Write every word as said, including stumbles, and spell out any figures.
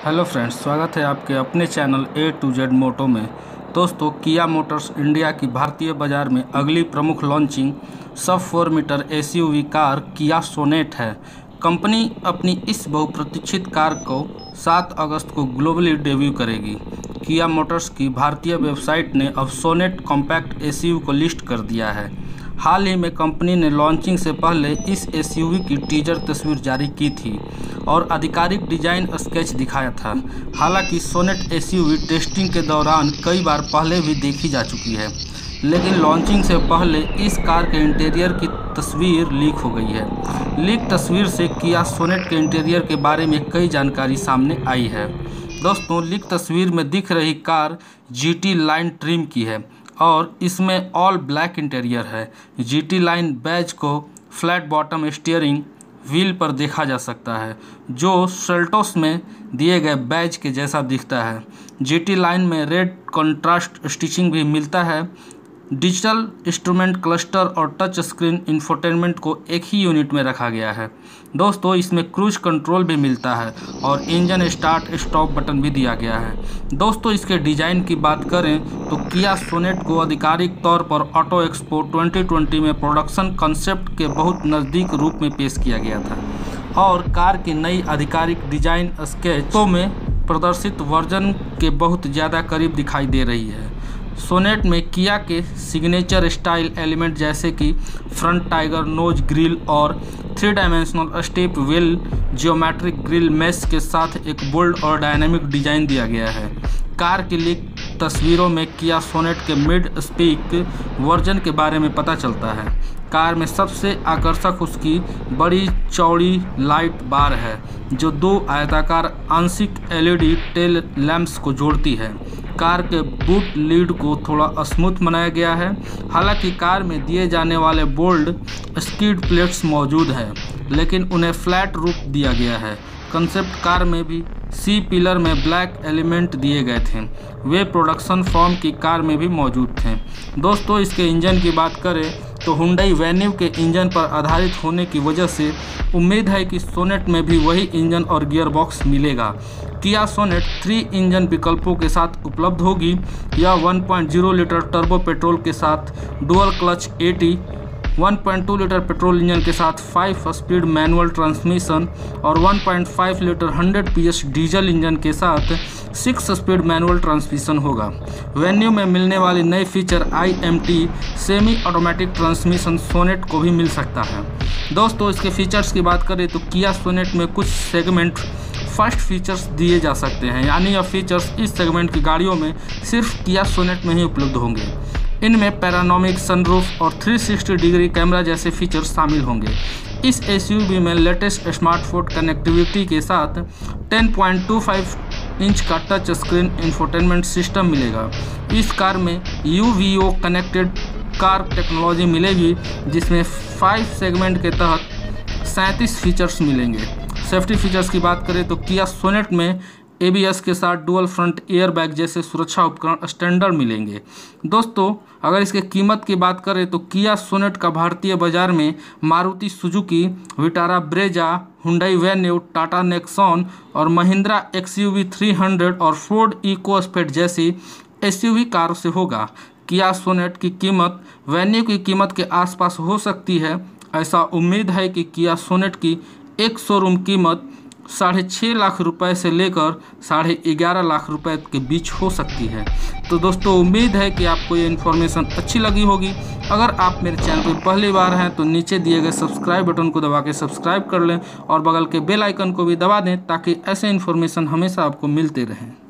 Hello friends, स्वागत है आपके अपने channel A to Z moto में। दोस्तों, किया मोटर्स इंडिया की भारतीय बाजार में अगली प्रमुख लॉन्चिंग सब four metre SUV car Kia Sonet है। कंपनी अपनी इस बहुप्रतीक्षित कार को सात अगस्त को ग्लोबली डेब्यू करेगी। किया मोटर्स की भारतीय वेबसाइट ने अब सोनेट कॉम्पैक्ट एसयूवी को लिस्ट कर दिया है। हाल ही में कंपनी ने लॉन्चिंग से पहले इस एसयूवी की टीजर तस्वीर जारी की थी और आधिकारिक डिजाइन स्केच दिखाया था। हालांकि सोनेट एसयूवी टेस्टिंग के दौरान कई बार पहले भी देखी जा चुकी है, लेकिन लॉन्चिंग से पहले इस कार के इंटीरियर की तस्वीर लीक हो गई है। लीक तस्वीर से किया सोनेट के इंटीरियर के बारे में कई जानकारी सामने आई है। दोस्तों, लीक तस्वीर में दिख रही कार जीटी लाइन ट्रिम की है और इसमें ऑल ब्लैक इंटीरियर है। जीटी लाइन बैज को फ्लैट बॉटम स्टीयरिंग व्हील पर देखा जा सकता है, जो सेल्टोस में दिए गए बैज के जैसा दिखता है। जीटी लाइन में रेड कंट्रास्ट स्टिचिंग भी मिलता है। डिजिटल इंस्ट्रूमेंट क्लस्टर और टच स्क्रीन इंफोटेनमेंट को एक ही यूनिट में रखा गया है। दोस्तों, इसमें क्रूज कंट्रोल भी मिलता है और इंजन स्टार्ट स्टॉप बटन भी दिया गया है। दोस्तों, इसके डिज़ाइन की बात करें तो किया सोनेट को आधिकारिक तौर पर ऑटो एक्सपो ट्वेंटी ट्वेंटी में प्रोडक्शन कंसेप्ट के बहुत नज़दीक रूप में पेश किया गया था और कार की नई आधिकारिक डिजाइन स्केचों में प्रदर्शित वर्जन के बहुत ज़्यादा करीब दिखाई दे रही है। सोनेट में किया के सिग्नेचर स्टाइल एलिमेंट जैसे कि फ्रंट टाइगर नोज ग्रिल और three dimensional step wheel geometric grille mesh के साथ एक बोल्ड और डायनामिक डिजाइन दिया गया है। कार की लीक तस्वीरों में किया सोनेट के मिड स्पीक वर्जन के बारे में पता चलता है। कार में सबसे आकर्षक उसकी बड़ी चौड़ी लाइट बार है, जो दो आयताकार आंशिक एलईडी टेल लैंप्स को जोड़ती है। कार के बूट लीड को थोड़ा स्मूथ बनाया गया है। हालांकि कार में दिए जाने वाले बोल्ड स्किड प्लेट्स मौजूद हैं, लेकिन उन्हें फ्लैट रूप दिया गया है। कंसेप्ट कार में भी सी पिलर में ब्लैक एलिमेंट दिए गए थे, वे प्रोडक्शन फॉर्म की कार में भी मौजूद थे। दोस्तों, इसके इंजन की बात करें तो हुंडई वेन्यू के इंजन पर आधारित होने की वजह से उम्मीद है कि सोनेट में भी वही इंजन और गियर बॉक्स मिलेगा। किया सोनेट थ्री इंजन विकल्पों के साथ उपलब्ध होगी। यह one point zero litre turbo petrol के साथ dual clutch AT, one point two litre petrol engine के साथ फाइव स्पीड मैनुअल ट्रांसमिशन और one point five litre hundred PS diesel engine के साथ सिक्स स्पीड मैनुअल ट्रांसमिशन होगा। Venue में मिलने वाली नई feature IMT semi automatic transmission Sonet को भी मिल सकता है। दोस्तों, इसके फीचर्स की बात करें तो किया सोनेट में कुछ सेगमेंट फर्स्ट फीचर्स दिए जा सकते हैं, यानी यह फीचर्स इस सेगमेंट की गाड़ियों में सिर्फ किया सोनेट में ही उपलब्ध होंगे। इनमें पैरानोमिक सनरूफ और थ्री सिक्सटी डिग्री कैमरा जैसे फीचर्स शामिल होंगे। इस एसयूवी में लेटेस्ट स्मार्टफोन कनेक्टिविटी के साथ ten point two five inch का टच स्क्रीन इंफोटेनमेंट सिस्टम मिलेगा। इस कार में यूवीओ कनेक्टेड कार टेक्नोलॉजी मिलेगी, जिसमें फाइव सेगमेंट के तहत सैंतीस फीचर्स मिलेंगे। सेफ्टी फीचर्स की बात करें तो किया सोनेट में एबीएस के साथ डुअल फ्रंट एयर बैग जैसे सुरक्षा उपकरण स्टैंडर्ड मिलेंगे। दोस्तों, अगर इसके कीमत की बात करें तो किया सोनेट का भारतीय बाजार में Maruti Suzuki Vitara Brezza, Hyundai Venue, Tata Nexon और महिंद्रा एक्सयूवी थ्री हंड्रेड और फोर्ड इकोस्पेड जैसी एसयूवी कारों से होगा। किया सोनेट की कीमत वेन्यू की कीमत के आसपास हो सकती है। ऐसा उम्मीद है कि किया सोनेट की एक शोरूम कीमत साढ़े छः लाख रुपए से लेकर साढ़े ग्यारह लाख रुपए के बीच हो सकती है। तो दोस्तों, उम्मीद है कि आपको ये इन्फॉर्मेशन अच्छी लगी होगी। अगर आप मेरे चैनल पर पहली बार हैं तो नीचे दिए गए सब्सक्राइब बटन को दबा के सब्सक्राइब कर लें और बगल के बेल आइकन को भी दबा दें, ताकि ऐसे इन्फॉर्मेशन हमेशा आपको मिलते रहें।